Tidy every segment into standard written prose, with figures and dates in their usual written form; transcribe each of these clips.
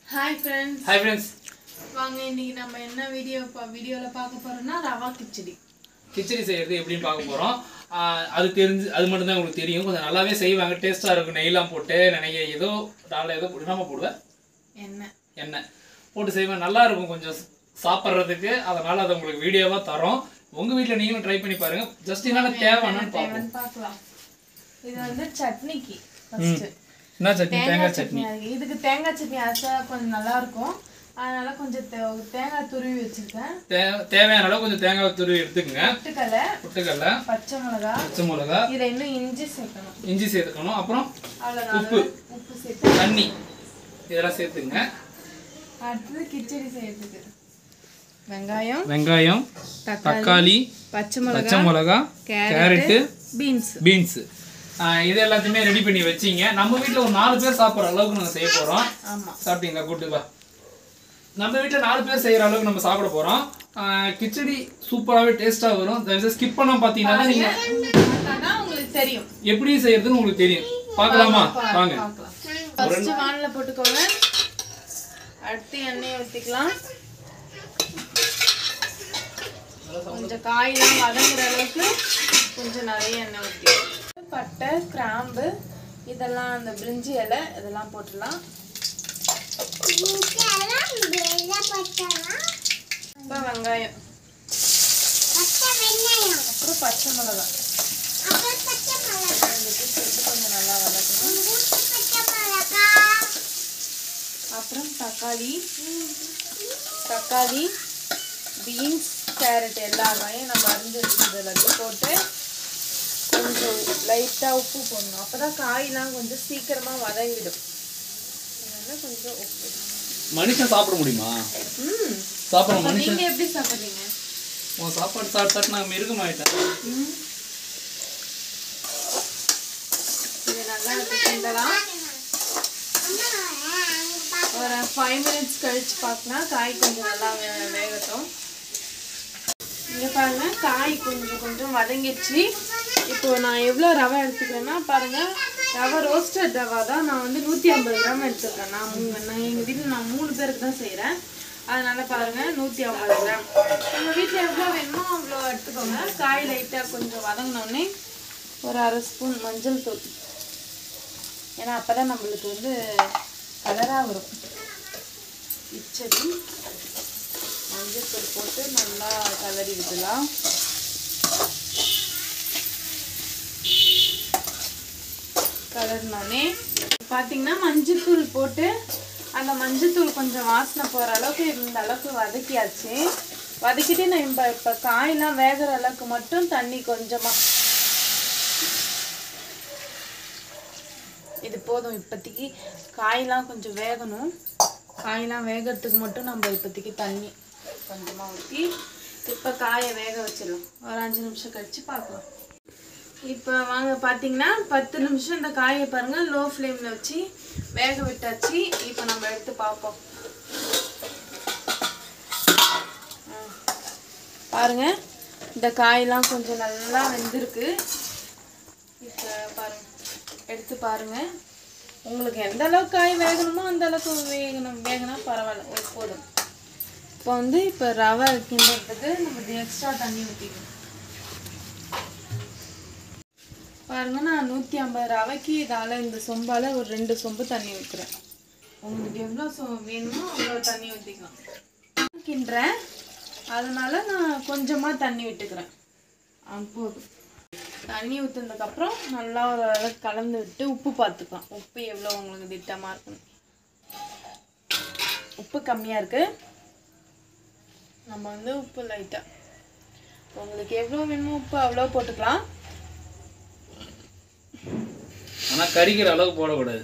Hi friends. Hi friends. வாங்க இன்னைக்கு நம்ம என்ன வீடியோல பார்க்க போறோம்னா ரவா கிச்சடி. கிச்சடி செய்யறது எப்படின்னு பார்க்க போறோம். அது மட்டும் தான் உங்களுக்கு தெரியும். கொஞ்சம் நல்லாவே செய்வாங்க. டேஸ்டா இருக்கும். நெய்லாம் போட்டு நினைக்க ஏதோ டால ஏதோ போடாம போடுவேன். எண்ணெய் போட்டு செய்வேன். நல்லா இருக்கும் கொஞ்சம் சாப்பிடுறதுக்கு. அதனால அது உங்களுக்கு வீடியோவா தரோம். உங்க வீட்ல நீங்களும் ட்ரை பண்ணி பாருங்க. ஜஸ்ட் என்னென்ன தேவைன்னு பார்க்கலாம். இது வந்து சட்னிக்கு ஃபர்ஸ்ட். என்ன சட்னி? தேங்காய் சட்னி. இதுக்கு தேங்காய் சட்னி அரைச்சா கொஞ்சம் நல்லா இருக்கும். அதனால கொஞ்சம் தேங்காய் துருவி வச்சிருக்கேன். தேவையான அளவு கொஞ்சம் தேங்காய் துருவி எடுத்துக்கங்க. பொட்டுக்கடலை, பச்சை மிளகாய். இதுல இன்னும் இஞ்சி சேர்த்துக்கணும். அப்புறம் உப்பு சேர்த்து தண்ணி இதெல்லாம் சேர்த்துங்க. அடுத்து கிச்சடி செய்யறதுக்கு வெங்காயம், தக்காளி, பச்சை மிளகாய், கேரட், பீன்ஸ் இது எல்லாத்தையுமே ரெடி பண்ணி வச்சிங்க. நம்ம வீட்டில் ஒரு 4 பேர் சாப்பிட்ற அளவுக்கு நாங்கள் செய்ய போகிறோம். சாப்பிட்டீங்களா? கூட்டுப்பா. நம்ம வீட்டில் 4 பேர் செய்கிற அளவுக்கு நம்ம சாப்பிட போகிறோம். கிச்சடி சூப்பராகவே டேஸ்ட்டாக வரும். தயவுசெய்து ஸ்கிப் பண்ண பார்த்தீங்கன்னா நீங்கள் உங்களுக்கு தெரியும் எப்படி செய்யறதுன்னு உங்களுக்கு தெரியும். பார்க்கலாமா? வாங்க. ஃபர்ஸ்ட் வானல்ல போட்டுக்கோங்க. அடுத்து எண்ணெய் ஊற்றிக்கலாம். கொஞ்சம் காயெல்லாம் வதங்குற அளவுக்கு கொஞ்சம் நிறைய எண்ணெய் ஊற்றிக்கலாம். பட்டை, கிராம்பு, இதெல்லாம் அந்த பிரிஞ்சி இலை இதெல்லாம் போட்டுடலாம். இப்போ வெங்காயம், அப்புறம் பச்சை மிளகாய் கொஞ்சம் நல்லா வதக்கணும். அப்புறம் தக்காளி, பீன்ஸ், கேரட் எல்லா காயும் நம்ம அரிஞ்சு வச்சுட்டு போட்டு கொஞ்சம் லைட்டாக உப்பு போடணும். அப்போ தான் காயெல்லாம் கொஞ்சம் சீக்கிரமாக வதங்கிடும். அதனால கொஞ்சம் உப்பு. மனுஷன் சாப்பிட முடியுமா? சாப்பிட மனுஷன். நீங்க எப்படி சாப்பிடுறீங்க? உன் சாப்பாடு சாப்பிட்டு நான் மிருகமாயிட்டேன். இது நல்லா கிண்டலாம். ஒரு 5 minutes கழிச்சு பார்க்கலாம். காய் கொஞ்சம் நல்லா வேகட்டும். இங்கே பாருங்க, காய் கொஞ்சம் வதங்கிடுச்சு. இப்போ நான் எவ்வளோ ரவை எடுத்துக்கிறேன்னா பாருங்க, ரவை ரோஸ்டட் ரவா தான். நான் வந்து 150 கிராம் எடுத்துக்கிறேன். நான் எங்கள் வீட்டில் நான் 3 பேருக்கு தான் செய்கிறேன். அதனால பாருங்க 150 கிராம். உங்கள் வீட்டில் எவ்வளோ வேணுமோ அவ்வளோ எடுத்துக்கோங்க. காய் லைட்டாக கொஞ்சம் வதங்கினோடனே ஒரு 1/2 ஸ்பூன் மஞ்சள் தூள். ஏன்னா அப்போ தான் நம்மளுக்கு வந்து கலராக வரும். கிச்சடி மஞ்சள் தூள் போட்டு நல்லா கலரி விடலாம். கலர்னோடனே பார்த்தீங்கன்னா மஞ்சள் தூள் போட்டு அந்த மஞ்சள் தூள் கொஞ்சம் வாசனை போகிற அளவுக்கு இந்த அளவுக்கு வதக்கியாச்சு. வதக்கிட்டு நம்ம இப்போ காயெல்லாம் வேகிற அளவுக்கு மட்டும் தண்ணி கொஞ்சமாக, இது போதும். இப்போதைக்கு காயெல்லாம் கொஞ்சம் வேகணும். காயெல்லாம் வேகிறதுக்கு மட்டும் நம்ம இப்போதைக்கு தண்ணி கொஞ்சமாக ஊற்றி இப்போ காயை வேக வச்சிடலாம். ஒரு 5 நிமிஷம் கழித்து பார்க்கலாம். இப்போ வாங்க, பார்த்தீங்கன்னா 10 நிமிஷம் இந்த காயை பாருங்கள் லோ ஃப்ளேமில் வச்சு வேக விட்டாச்சு. இப்போ நம்ம எடுத்து பார்ப்போம். பாருங்கள், இந்த காயெல்லாம் கொஞ்சம் நல்லா வெந்திருக்கு. இப்போ பாருங்கள், எடுத்து பாருங்கள். உங்களுக்கு எந்த அளவுக்கு காய் வேகணுமோ அந்த அளவுக்கு வேகினா பரவாயில்ல, போதும். இப்போ ரவை கிண்டுறதுக்கு நம்ம எக்ஸ்ட்ரா தண்ணி ஊற்றிக்கணும். பாருங்க, நான் 150 ரவைக்கு இதால் இந்த சொம்பால் ஒரு 2 சொம்பு தண்ணி ஊற்றுறேன். உங்களுக்கு எவ்வளோ வேணுமோ அவ்வளோ தண்ணி ஊற்றிக்கலாம். கிண்டுறேன், அதனால நான் கொஞ்சமாக தண்ணி விட்டுக்கிறேன். போதும். தண்ணி ஊற்றுனதுக்கப்புறம் நல்லா ஒரு அளவுக்கு கலந்து விட்டு உப்பு பார்த்துக்கலாம். உப்பு எவ்வளோ உங்களுக்கு திட்டமாக இருக்கணும். உப்பு கம்மியாக இருக்குது. நம்ம வந்து உப்பு லைட்டாக உங்களுக்கு எவ்வளோ வேணுமோ உப்பு அவ்வளோ போட்டுக்கலாம். ஆனால் கறிக்கிற அளவுக்கு போடக்கூடாது.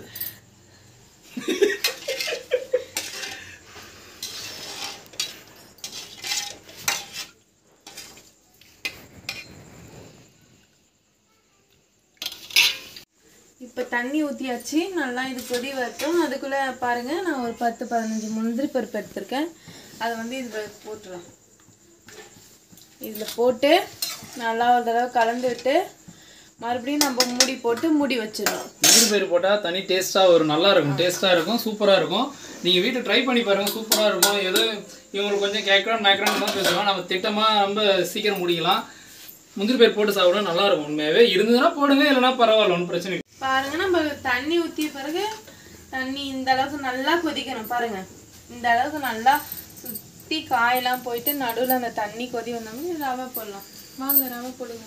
இப்போ தண்ணி ஊற்றியாச்சு. நல்லா இது கொதி வரட்டும். அதுக்குள்ளே பாருங்கள், நான் ஒரு 10-15 முந்திரி பருப்பு எடுத்திருக்கேன். அதை வந்து இதில் போட்டுறேன். இதில் போட்டு நல்லா ஒரு தடவை கலந்து விட்டு மறுபடியும் நம்ம மூடி போட்டு மூடி வச்சிடணும். முந்திரி பயிறு போட்டால் தனி டேஸ்ட்டாக வரும், நல்லா இருக்கும், டேஸ்ட்டாக இருக்கும், சூப்பராக இருக்கும். நீங்கள் வீட்டில் ட்ரை பண்ணி பாருங்கள், சூப்பராக இருக்கும். ஏதோ இவங்களுக்கு கொஞ்சம் கேட்குறோம் மேக்ரான் தான் பேசுவோம், நம்ம திட்டமாக ரொம்ப சீக்கிரம் முடிக்கலாம். முந்திரி பயிர் போட்டு சாப்பிட நல்லா இருக்கும். உண்மையாகவே இருந்ததுன்னா போடுங்க, இல்லைன்னா பரவாயில்ல, ஒன்றும் பிரச்சனை இல்லை. பாருங்க, நம்ம தண்ணி ஊற்றிய பிறகு தண்ணி இந்த அளவுக்கு நல்லா கொதிக்கணும். பாருங்க, இந்த அளவுக்கு நல்லா சுற்றி காயெல்லாம் போயிட்டு நடுவில் அந்த தண்ணி கொதி வந்தோம்னா ரவை போடலாம். வாங்க ரவை போடுங்க.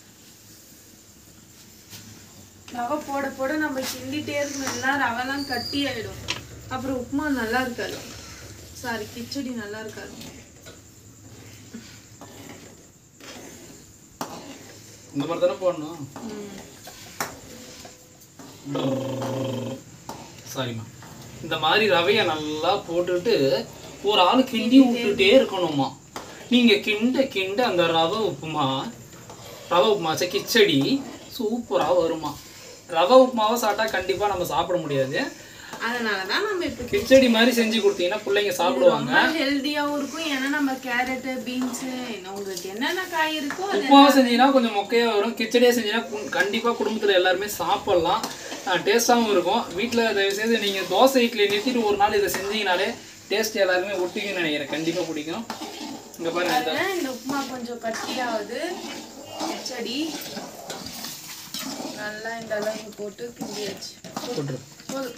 ரவை போட போட நம்ம கிண்டிகிட்டே இருக்கணும்னா ரவைலாம் கட்டி ஆகிடும். அப்புறம் உப்புமா நல்லா இருக்காது, சாரி கிச்சடி நல்லா இருக்காது. இந்த மாதிரி தானே போடணும். சாரிம்மா. இந்த மாதிரி ரவையை நல்லா போட்டுட்டு ஒரு ஆள் கிண்டி விட்டுட்டே இருக்கணுமா. நீங்கள் கிண்ட கிண்ட அந்த ரவை உப்புமா கிச்சடி சூப்பராக வருமா. ரவை உப்புமாவை சாப்பிட்டா கண்டிப்பாக நம்ம சாப்பிட முடியாது. அதனாலதான் நம்ம இப்போ கிச்சடி மாதிரி செஞ்சு கொடுத்தீங்கன்னா பிள்ளைங்க சாப்பிடுவாங்க, ஹெல்தியாகவும் இருக்கும். ஏன்னா நம்ம கேரட்டு பீன்ஸ் உங்களுக்கு என்னென்ன காய் இருக்கோ உப்புமாவை செஞ்சீங்கன்னா கொஞ்சம் மொக்கையாக வரும். கிச்சடியாக செஞ்சீங்கன்னா கண்டிப்பாக குடும்பத்தில் எல்லாருமே சாப்பிட்லாம், டேஸ்ட்டாகவும் இருக்கும். வீட்டில் தயவுசெய்து நீங்கள் தோசை இட்லி நிறுத்திட்டு ஒரு நாள் இதை செஞ்சீங்கனாலே டேஸ்ட் எல்லாருமே ஒட்டிக்குன்னு நினைக்கிறேன், கண்டிப்பாக பிடிக்கும். இங்கே பாருங்க, இந்த உப்புமா கொஞ்சம் கட்டியாவது கிச்சடி நல்லா இந்த அளவுக்கு போட்டு கிண்டி வச்சு போதும்.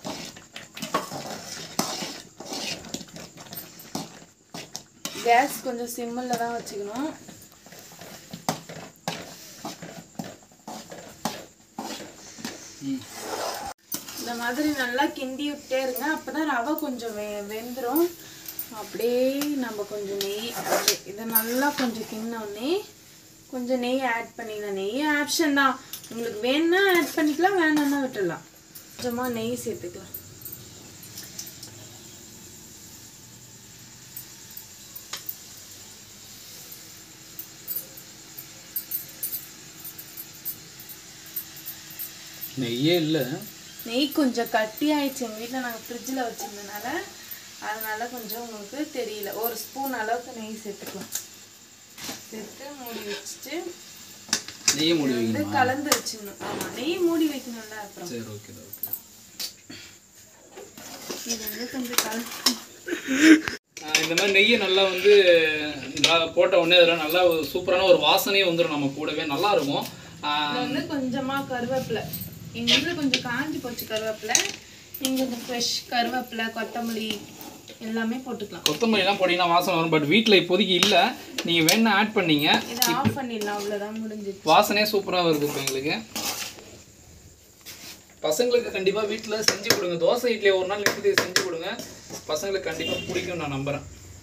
கேஸ் கொஞ்சம் சிம்மில் தான் வச்சுக்கணும். இந்த மாதிரி நல்லா கிண்டி விட்டே இருங்க, அப்பதான் ரவை கொஞ்சம் வெந்துடும். அப்படியே நம்ம கொஞ்சம் நெய் இதை நல்லா கொஞ்சம் கிண்ணோடனே கொஞ்சம் நெய் ஆட் பண்ணிக்கலாம். நெய் ஆப்ஷன் தான், உங்களுக்கு வேணும்னா ஆட் பண்ணிக்கலாம், வேணும்னா விட்டுடலாம். கொஞ்சமாக நெய் சேர்த்துக்கலாம். நெய்யே இல்லை, நெய் கொஞ்சம் கட்டி ஆயிடுச்சு. எங்கள் வீட்டில் நாங்கள் ஃப்ரிட்ஜில் வச்சுருந்ததுனால அதனால கொஞ்சம் உங்களுக்கு தெரியல. ஒரு ஸ்பூன் அளவுக்கு நெய் சேர்த்துக்கலாம். சேர்த்து மூடி வச்சுட்டு நெய் மூடி வைக்கணும், கலந்து வச்சிடணும். ஆமாம், நெய் மூடி வைக்கணும்ல. அப்புறம் சரி, ஓகே ஓகே. இது வந்து கொஞ்சம் கலந்து இந்த மாதிரி நெய்யை நல்லா வந்து போட்ட உடனே அதில் நல்லா சூப்பரான ஒரு வாசனையே வந்துடும், நம்ம கூடவே நல்லா இருக்கும். வந்து கொஞ்சமாக கருவேப்பிலை, எங்கள் வீட்டில் கொஞ்சம் காஞ்சி போச்சு கருவேப்பிலை. நீங்கள் இந்த ஃப்ரெஷ் கருவேப்பிலை கொத்தமல்லி எல்லாமே போட்டுக்கலாம். கொத்தமல்லிலாம் போட்டிங்கன்னா வாசனை வரும், பட் வீட்டில் இப்போதைக்கு இல்லை, நீங்கள் வேணா ஆட் பண்ணீங்க. இதை ஆஃப் பண்ணிடலாம், அவ்வளோதான், முடிஞ்சிச்சு. வாசனையே சூப்பராக வருது இப்போ எங்களுக்கு. பசங்களுக்கு கண்டிப்பாக வீட்டில் செஞ்சு கொடுங்க. தோசை இட்லி ஒரு நாள் எப்படி செஞ்சு கொடுங்க, பசங்களுக்கு கண்டிப்பாக பிடிக்கும் நான் நம்புகிறேன்.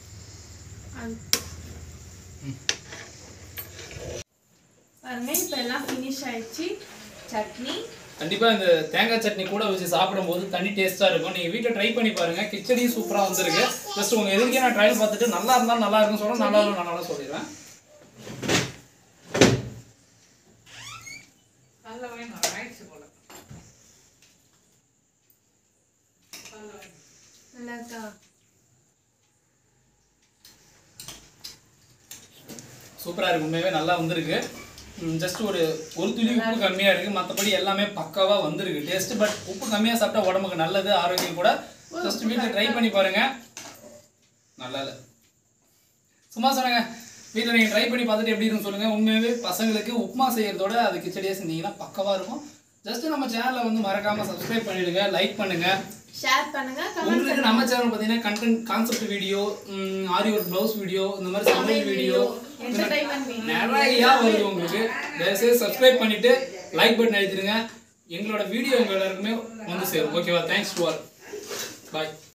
பாருங்க, இப்போ எல்லாம் ஃபினிஷ் ஆயிடுச்சு. சட்னி கண்டிப்பாக இந்த தேங்காய் சட்னி கூட வச்சு சாப்பிடும்போது தனி டேஸ்ட்டாக இருக்கும். நீங்கள் வீட்டில் ட்ரை பண்ணி பாருங்கள். கிச்சடியும் சூப்பராக வந்துருக்கு. ஜஸ்ட் உங்கள் எதுக்கே நான் ட்ரையல் பார்த்துட்டு நல்லா இருந்தாலும் நல்லா இருக்குன்னு சொல்கிறேன், நல்லா இருந்தாலும் நல்லா சொல்லிடுவேன். சூப்பராக இருக்கு, உண்மையாகவே நல்லா வந்திருக்கு. ஜஸ்ட் ஒரு துளி உப்பு கம்மியாக இருக்குது, மற்றபடி எல்லாமே பக்காவாக வந்திருக்கு டேஸ்ட்டு. பட் உப்பு கம்மியாக சாப்பிட்டா உடம்புக்கு நல்லது, ஆரோக்கியம் கூட. ஜஸ்ட் வீட்டில் ட்ரை பண்ணி பாருங்கள். நல்லா இல்லை, சும்மா சொன்னாங்க. வீட்டில் நீங்கள் ட்ரை பண்ணி பார்த்துட்டு எப்படி இருக்குன்னு சொல்லுங்கள். உண்மையாகவே பசங்களுக்கு உப்புமா செய்கிறதோட அது கிச்சடியாக செஞ்சீங்கன்னா பக்கவாக இருக்கும். ஜஸ்ட் நம்ம சேனலை வந்து மறக்காமல் சப்ஸ்கிரைப் பண்ணிவிடுங்க, லைக் பண்ணுங்கள், ஷேர் பண்ணுங்க. உங்களுக்கு நம்ம சேனல் பார்த்தீங்கன்னா content concept video, aari work blouse video, இந்த மாதிரி சமையல் வீடியோ நிறையா வருது உங்களுக்கு. தயவுசெய்து சப்ஸ்கிரைப் பண்ணிட்டு லைக் பட்டன் அழுத்திடுங்க. எங்களோட வீடியோ உங்க எல்லாருக்குமே வந்து சேரும். ஓகேவா? Thanks to all. பாய்.